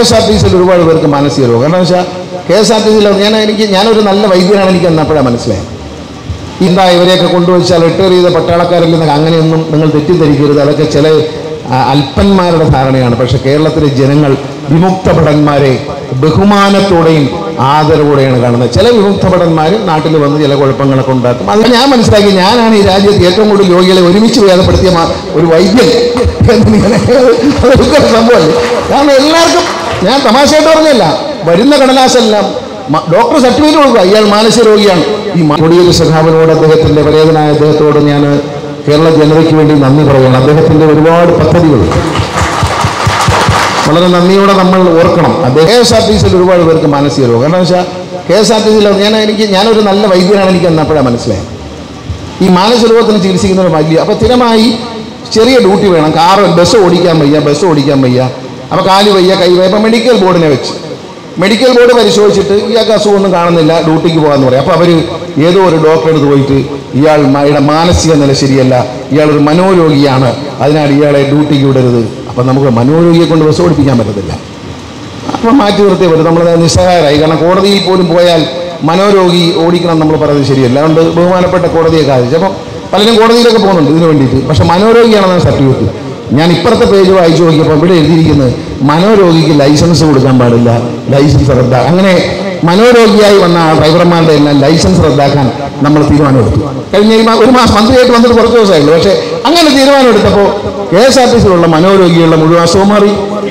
KSRTC ഒരുപാട് പേർക്ക് മാനസിക രോഗം. കാരണം വെച്ചാൽ KSRTC ഞാനൊരു നല്ല വൈദ്യനാണ് എനിക്ക് എന്നപ്പോഴാണ് മനസ്സിലായത്. എന്താ ഇവരെയൊക്കെ കൊണ്ടുവച്ചാൽ റിട്ടയർ ചെയ്ത പട്ടാളക്കാരിൽ നിന്നൊക്കെ അങ്ങനെയൊന്നും നിങ്ങൾ തെറ്റിദ്ധരിക്കരുത്. അതൊക്കെ ചില അല്പന്മാരുടെ ധാരണയാണ്. പക്ഷെ കേരളത്തിലെ ജനങ്ങൾ വിമുക്ത ഭടന്മാരെ ബഹുമാനത്തോടെയും ആദരവോടെയാണ് കാണുന്നത്. ചില വിമുക്ത ഭടന്മാർ നാട്ടിൽ വന്ന് ചില കുഴപ്പങ്ങളൊക്കെ ഉണ്ടാക്കും. അത് ഞാൻ മനസ്സിലാക്കി ഞാനാണ് ഈ രാജ്യത്ത് ഏറ്റവും കൂടുതൽ രോഗികളെ ഒരുമിച്ച് വേദപ്പെടുത്തിയ ഒരു വൈദ്യൻ എന്നിങ്ങനെ അതൊക്കെ സംഭവമല്ലേ. കാരണം എല്ലാവർക്കും ഞാൻ തമാശയായിട്ട് പറഞ്ഞല്ല, വരുന്ന കടലാസെല്ലാം ഡോക്ടർ സർട്ടിഫിക്കറ്റ് കൊടുക്കുക, ഇയാൾ മാനസിക രോഗിയാണ്. ഈ കൊടിയേരി സഖാവിനോട് അദ്ദേഹത്തിൻ്റെ പരേതനായ അദ്ദേഹത്തോട് ഞാൻ കേരള ജനതയ്ക്ക് വേണ്ടി നന്ദി പറയുകയാണ്. അദ്ദേഹത്തിൻ്റെ ഒരുപാട് പദ്ധതികൾ വളരെ നന്ദിയോടെ നമ്മൾ ഓർക്കണം. അദ്ദേഹം KSRTC ഒരുപാട് പേർക്ക് മാനസിക രോഗം. കാരണം വെച്ചാൽ KSRTC ഞാനൊരു നല്ല വൈദ്യനാണ് എനിക്ക് എന്നപ്പോഴാണ് മനസ്സിലായത്. ഈ മാനസിക രോഗത്തിന് ചികിത്സിക്കുന്നവർ വലിയ അപ്പോൾ സ്ഥിരമായി ചെറിയ ഡ്യൂട്ടി വേണം. ബസ് ഓടിക്കാൻ വയ്യ, അപ്പോൾ കാല് വയ്യ, കൈ വയ്യ. അപ്പോൾ മെഡിക്കൽ ബോർഡിനെ വെച്ച് മെഡിക്കൽ ബോർഡ് പരിശോധിച്ചിട്ട് ഇയാൾക്ക് അസുഖമൊന്നും കാണുന്നില്ല, ഡ്യൂട്ടിക്ക് പോകാമെന്ന് പറയും. അപ്പോൾ അവർ ഏതോ ഒരു ഡോക്ടറെ അടുത്ത് പോയിട്ട് ഇയാളുടെ മാനസിക നില ശരിയല്ല, ഇയാളൊരു മനോരോഗിയാണ്, അതിനാൽ ഇയാളെ ഡ്യൂട്ടിക്ക് വിടരുത്. അപ്പം നമുക്ക് മനോരോഗിയെ കൊണ്ട് ബസ് ഓടിപ്പിക്കാൻ പറ്റത്തില്ല. അപ്പം മാറ്റി നിർത്തിയേ പറ്റും. നമ്മൾ നിസ്സഹായരായി. കാരണം കോടതിയിൽ പോലും പോയാൽ മനോരോഗി ഓടിക്കണം നമ്മൾ പറയുന്നത് ശരിയല്ല. അതുകൊണ്ട് ബഹുമാനപ്പെട്ട കോടതിയെ കാണിച്ചു. അപ്പം പലരും കോടതിയിലൊക്കെ പോകുന്നുണ്ട് ഇതിനു വേണ്ടിയിട്ട്. പക്ഷെ മനോരോഗിയാണെന്നാണ് സർട്ടിഫിക്കറ്റ്. ഞാൻ ഇപ്പുറത്തെ പേജ് വായിച്ചു നോക്കിയപ്പോൾ ഇവിടെ എഴുതിയിരിക്കുന്നത് മനോരോഗിക്ക് ലൈസൻസ് കൊടുക്കാൻ പാടില്ല, ലൈസൻസ് റദ്ദാക്കാൻ. അങ്ങനെ മനോരോഗിയായി വന്ന ഡ്രൈവർമാരുടെ എല്ലാം ലൈസൻസ് റദ്ദാക്കാൻ നമ്മൾ തീരുമാനമെടുത്തു. കഴിഞ്ഞ ഒരു മാസം മന്ത്രിയായിട്ട് വന്നിട്ട് കുറച്ച് ദിവസമായുള്ളൂ. പക്ഷേ അങ്ങനെ തീരുമാനമെടുത്തപ്പോൾ KSRTC മനോരോഗികളുടെ മുഴുവൻ അസുഖം മാറി.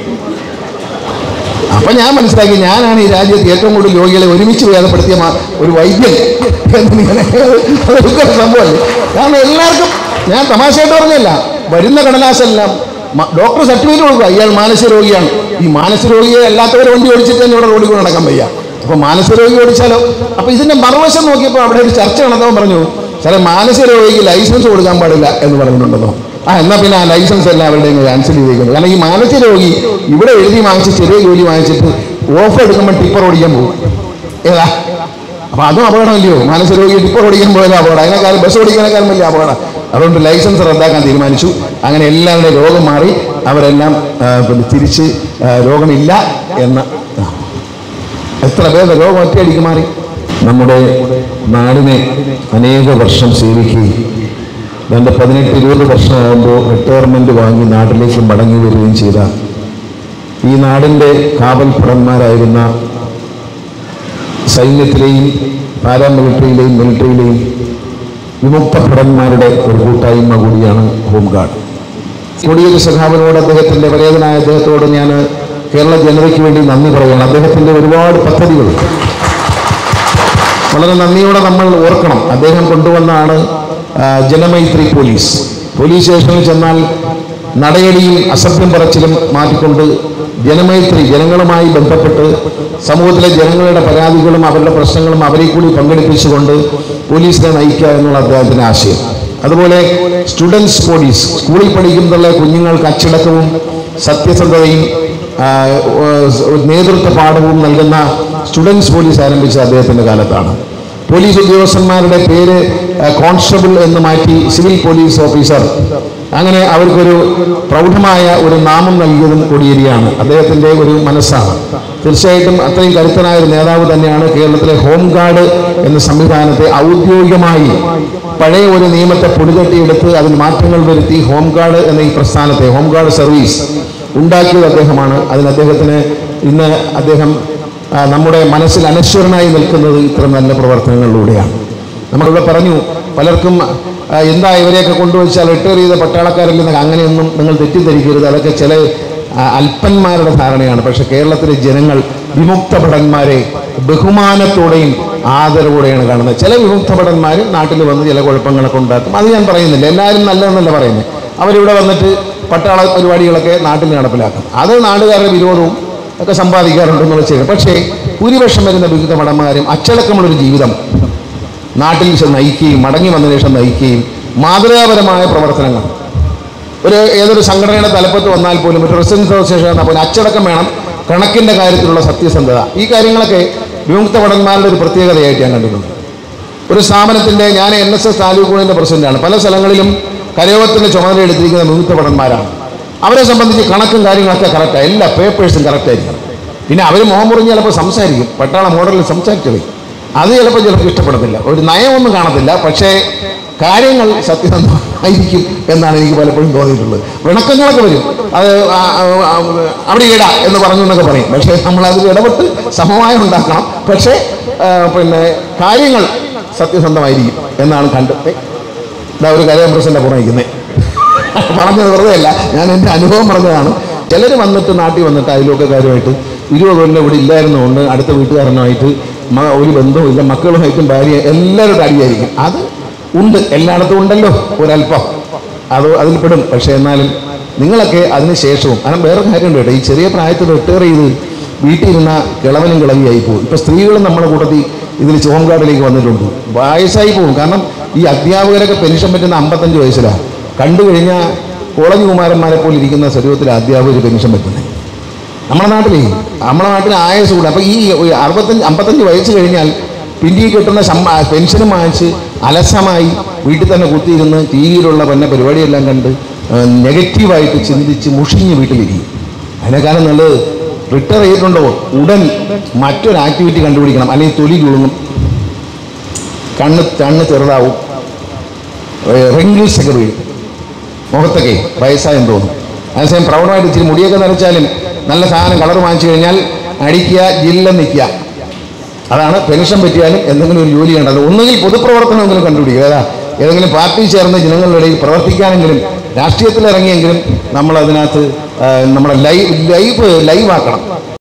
അപ്പം ഞാൻ മനസ്സിലാക്കി ഞാനാണ് ഈ രാജ്യത്ത് ഏറ്റവും കൂടുതൽ രോഗികളെ ഒരുമിച്ച് വേദപ്പെടുത്തിയ ഒരു വൈദ്യൻ എന്നിങ്ങനെ അതൊക്കെ സംഭവമല്ലേ. കാരണം എല്ലാവർക്കും ഞാൻ തമാശയായിട്ട് പറഞ്ഞല്ല, വരുന്ന കടലാസെല്ലാം ഡോക്ടർ സർട്ടിഫിക്കറ്റ് കൊടുക്കുക, ഇയാൾ മാനസിക രോഗിയാണ്. ഈ മാനസിക രോഗിയെ അല്ലാത്തവരെ വണ്ടി ഓടിച്ചിട്ട് തന്നെ ഇവിടെ റോഡിൽ കൂടെ നടക്കാൻ വയ്യ. അപ്പോൾ മാനസിക രോഗി ഓടിച്ചാലോ? അപ്പോൾ ഇതിൻ്റെ മറുവശം നോക്കിയപ്പോൾ അവിടെ ഒരു ചർച്ച നടന്നവൻ പറഞ്ഞു, ചില മാനസിക രോഗിക്ക് ലൈസൻസ് കൊടുക്കാൻ പാടില്ല എന്ന് പറഞ്ഞിട്ടുണ്ടെന്നോ. എന്നാൽ പിന്നെ ആ ലൈസൻസ് എല്ലാം അവരുടെയും ക്യാൻസൽ ചെയ്തേക്കുന്നത്. കാരണം ഈ മാനസിക രോഗി ഇവിടെ എഴുതി വാങ്ങിച്ച് ചെറിയ ജോലി വാങ്ങിച്ചിട്ട് ഓഫ് എടുക്കുമ്പോൾ ടിപ്പർ ഓടിക്കാൻ പോകും. ഏതാ? അപ്പോൾ അതും അപകടമല്ലയോ? മാനസിക രോഗി ടിപ്പർ ഓടിക്കാൻ പോയാലും അപകടം, അതിനേക്കാളും ബസ് ഓടിക്കാനേക്കാളും വലിയ അപകടം. അതുകൊണ്ട് ലൈസൻസ് റദ്ദാക്കാൻ തീരുമാനിച്ചു. അങ്ങനെ എല്ലാവരുടെയും രോഗം മാറി, അവരെല്ലാം തിരിച്ച് രോഗമില്ല എന്ന എത്ര പേരുടെ രോഗം ഒറ്റയടിക്ക് മാറി. നമ്മുടെ നാടിനെ അനേക വർഷം സേവിക്കുകയും 18-20 വർഷമാകുമ്പോൾ റിട്ടയർമെൻറ്റ് വാങ്ങി നാട്ടിലേക്ക് മടങ്ങി വരികയും ചെയ്ത ഈ നാടിൻ്റെ കാവൽ ഭടന്മാരായിരുന്ന സൈന്യത്തിലെയും പാരാമിലിറ്ററിയിലെയും മിലിറ്ററിയിലെയും വിമുക്ത ഭടന്മാരുടെ ഒരു കൂട്ടായ്മ കൂടിയാണ് ഹോംഗാർഡ്. കൊടിയേരി സഖാവിനോട് അദ്ദേഹത്തിൻ്റെ പരേതനായ അദ്ദേഹത്തോട് ഞാൻ കേരള ജനതയ്ക്ക് വേണ്ടി നന്ദി പറയുകയാണ്. അദ്ദേഹത്തിൻ്റെ ഒരുപാട് പദ്ധതികൾ വളരെ നന്ദിയോടെ നമ്മൾ ഓർക്കണം. അദ്ദേഹം കൊണ്ടുവന്നാണ് ജനമൈത്രി പോലീസ് സ്റ്റേഷനിൽ ചെന്നാൽ നടയടിയും അസഭ്യം പറച്ചിലും മാറ്റിക്കൊണ്ട് ജനമൈത്രി, ജനങ്ങളുമായി ബന്ധപ്പെട്ട് സമൂഹത്തിലെ ജനങ്ങളുടെ പരാതികളും അവരുടെ പ്രശ്നങ്ങളും അവരെ കൂടി പങ്കെടുപ്പിച്ചുകൊണ്ട് പോലീസിനെ നയിക്കുക എന്നുള്ള അദ്ദേഹത്തിൻ്റെ ആശയം. അതുപോലെ സ്റ്റുഡൻസ് പോലീസ്, സ്കൂളിൽ പഠിക്കുന്ന കുഞ്ഞുങ്ങൾക്ക് അച്ചടക്കവും സത്യസന്ധതയും നേതൃത്വ പാഠവും നൽകുന്ന സ്റ്റുഡൻസ് പോലീസ് ആരംഭിച്ച അദ്ദേഹത്തിൻ്റെ കാലത്താണ്. പോലീസ് ഉദ്യോഗസ്ഥന്മാരുടെ പേര് കോൺസ്റ്റബിൾ എന്ന് മാറ്റി സിവിൽ പോലീസ് ഓഫീസർ, അങ്ങനെ അവർക്കൊരു പ്രൗഢമായ ഒരു നാമം നൽകിയതും കൊടിയേരിയാണ്. അദ്ദേഹത്തിൻ്റെ ഒരു മനസ്സാണ്. തീർച്ചയായിട്ടും അത്രയും കരുത്തനായ ഒരു നേതാവ് തന്നെയാണ്. കേരളത്തിലെ ഹോംഗാർഡ് എന്ന സംവിധാനത്തെ ഔദ്യോഗികമായി പഴയ ഒരു നിയമത്തെ പൊടിതട്ടിയെടുത്ത് അതിൽ മാറ്റങ്ങൾ വരുത്തി ഹോംഗാർഡ് എന്ന ഈ പ്രസ്ഥാനത്തെ, ഹോംഗാർഡ് സർവീസ് ഉണ്ടാക്കിയത് അദ്ദേഹമാണ്. അതിന് അദ്ദേഹത്തിന് ഇന്ന് അദ്ദേഹം നമ്മുടെ മനസ്സിൽ അനശ്വരനായി നിൽക്കുന്നത് ഇത്ര നല്ല പ്രവർത്തനങ്ങളിലൂടെയാണ്. നമ്മളിവിടെ പറഞ്ഞു, പലർക്കും എന്താ ഇവരെയൊക്കെ കൊണ്ടുവച്ചാൽ റിട്ടയർ ചെയ്ത പട്ടാളക്കാരിൽ നിന്നൊക്കെ അങ്ങനെയൊന്നും നിങ്ങൾ തെറ്റിദ്ധരിക്കരുത്. അതൊക്കെ ചില അല്പന്മാരുടെ ധാരണയാണ്. പക്ഷെ കേരളത്തിലെ ജനങ്ങൾ വിമുക്ത ഭടന്മാരെ ബഹുമാനത്തോടെയും ആദരവോടെയാണ് കാണുന്നത്. ചില വിമുക്ത ഭടന്മാർ നാട്ടിൽ വന്ന് ചില കുഴപ്പങ്ങളൊക്കെ ഉണ്ടാക്കും. അത് ഞാൻ പറയുന്നില്ല, എല്ലാവരും നല്ലതെന്നല്ല പറയുന്നത്. അവരിവിടെ വന്നിട്ട് പട്ടാള പരിപാടികളൊക്കെ നാട്ടിൽ നടപ്പിലാക്കും. അത് നാടുകാരുടെ വിരോധവും ഒക്കെ സമ്പാദിക്കാറുണ്ടെന്നുള്ള ചെയ്യും. പക്ഷേ ഭൂരിപക്ഷം വരുന്ന വിമുക്ത ഭടന്മാരും അച്ചടക്കമുള്ളൊരു ജീവിതം നാട്ടിൽ നയിക്കുകയും മടങ്ങി വന്നതിന് ശേഷം നയിക്കുകയും മാതൃകാപരമായ പ്രവർത്തനങ്ങൾ ഏതൊരു സംഘടനയുടെ തലപ്പത്ത് വന്നാൽ പോലും ഒരു റെസിഡൻസ് അസോസിയേഷൻ എന്നാൽ പോലും അച്ചടക്കം വേണം, കണക്കിൻ്റെ കാര്യത്തിലുള്ള സത്യസന്ധത, ഈ കാര്യങ്ങളൊക്കെ വിമുക്ത ഭടന്മാരുടെ ഒരു പ്രത്യേകതയായിട്ട് ഞാൻ കണ്ടിട്ടുണ്ട്. ഒരു സ്ഥാപനത്തിൻ്റെ, ഞാൻ NSS താലൂക്ക് യൂണിയൻ്റെ പ്രസിഡന്റാണ്. പല സ്ഥലങ്ങളിലും കരയോഗത്തിൻ്റെ ചുമതല എടുത്തിരിക്കുന്ന വിമുക്ത ഭടന്മാരാണ്. അവരെ സംബന്ധിച്ച് കണക്കും കാര്യങ്ങളൊക്കെ കറക്റ്റാണ്, എല്ലാ പേപ്പേഴ്സും കറക്റ്റായിരിക്കും. പിന്നെ അവർ മോഹം മുറിഞ്ഞ് ചിലപ്പോൾ സംസാരിക്കും, പട്ടാള മോഡലിൽ സംസാരിച്ചത് അത് ചിലപ്പോൾ ഇഷ്ടപ്പെടത്തില്ല, ഒരു നയമൊന്നും കാണത്തില്ല, പക്ഷേ കാര്യങ്ങൾ സത്യസന്ധമായിരിക്കും എന്നാണ് എനിക്ക് പലപ്പോഴും തോന്നിയിട്ടുള്ളത്. വിണക്കങ്ങളൊക്കെ വരും, അത് അവിടെ ഇടാ എന്ന് പറഞ്ഞു എന്നൊക്കെ പറയും, പക്ഷേ നമ്മളതിൽ ഇടപെട്ട് സമവായം ഉണ്ടാക്കണം. പക്ഷേ പിന്നെ കാര്യങ്ങൾ സത്യസന്ധമായിരിക്കും എന്നാണ് കണ്ടത്. ഇതാ ഒരു കരയംപ്രസിൻ്റെ പുറകിക്കുന്നത് പറഞ്ഞത് വെറുതെ അല്ല, ഞാൻ എൻ്റെ അനുഭവം പറഞ്ഞതാണ്. ചിലർ വന്നിട്ട് നാട്ടിൽ വന്നിട്ട് അയൽവക്കക്കാരുമായിട്ട് 20 കൊല്ലം ഇവിടെ ഇല്ലായിരുന്നുകൊണ്ട് അടുത്ത വീട്ടുകാരനുമായിട്ട് ഒരു ബന്ധവും ഇല്ല, മക്കളുമായിട്ടും ഭാര്യ എല്ലാവരും അടിയായിരിക്കും. അത് ഉണ്ട്, എല്ലായിടത്തും ഉണ്ടല്ലോ ഒരല്പം, അതിൽ പെടും. പക്ഷേ എന്നാലും നിങ്ങളൊക്കെ അതിന് ശേഷവും കാരണം വേറെ കാര്യമുണ്ട് കേട്ടോ, ഈ ചെറിയ പ്രായത്തിൽ റിട്ടയർ ചെയ്ത് വീട്ടിൽ ഇരുന്ന കിളവനും കിളവിയായി പോകും. ഇപ്പോൾ സ്ത്രീകളും നമ്മുടെ കൂട്ടത്തിൽ ഇതിൽ ഹോം ഗാർഡിലേക്ക് വന്നിട്ടുണ്ട്, വയസ്സായി പോകും. കാരണം ഈ അധ്യാപകരൊക്കെ പെൻഷൻ പറ്റുന്ന 55 വയസ്സിലാണ്. കണ്ടു കഴിഞ്ഞാൽ കോളേജ് കുമാരന്മാരെ പോലെ ഇരിക്കുന്ന ശരീരത്തിൽ അധ്യാപകർ പെൻഷൻ പറ്റുന്നത്. നമ്മുടെ നാട്ടിൽ ആയുസ് കൂടെ. അപ്പോൾ ഈ 55 വയസ്സ് കഴിഞ്ഞാൽ പിന്നീട് കിട്ടുന്ന പെൻഷനും വാങ്ങിച്ച് അലസമായി വീട്ടിൽ തന്നെ കുത്തിയിരുന്ന് ടി വിയിലുള്ള പല പരിപാടിയെല്ലാം കണ്ട് നെഗറ്റീവായിട്ട് ചിന്തിച്ച് മുഷിഞ്ഞ് വീട്ടിലിരിക്കും. അതിനേക്കാളും നല്ലത് റിട്ടയർ ചെയ്തിട്ടുണ്ടോ ഉടൻ മറ്റൊരു ആക്ടിവിറ്റി കണ്ടുപിടിക്കണം, അല്ലെങ്കിൽ തൊലി ചുളുങ്ങും, കണ്ണ് ചെറുതാവും, റിങ്കിൾസ് ഒക്കെ വീഴും, മുഖത്തൊക്കെ വയസ്സായെന്ന് തോന്നും. അതേസമയം പ്രൗഢമായിട്ട് ഇച്ചിരി മുടിയൊക്കെ നരച്ചാലും നല്ല സാധനം കളർ വാങ്ങിച്ചു കഴിഞ്ഞാൽ അടിക്കുക, ജില്ലെന്ന് നിൽക്കുക. അതാണ് പെൻഷൻ പറ്റിയാലും എന്തെങ്കിലും ഒരു ജോലി ചെയ്യേണ്ടത്. ഒന്നുകിൽ പൊതുപ്രവർത്തനമെങ്കിലും കണ്ടുപിടിക്കുക, ഏതെങ്കിലും പാർട്ടി ചേർന്ന് ജനങ്ങളുടെ ഇടയിൽ പ്രവർത്തിക്കാനെങ്കിലും രാഷ്ട്രീയത്തിൽ ഇറങ്ങിയെങ്കിലും നമ്മൾ അതിനകത്ത് നമ്മുടെ ലൈവ് ആക്കണം.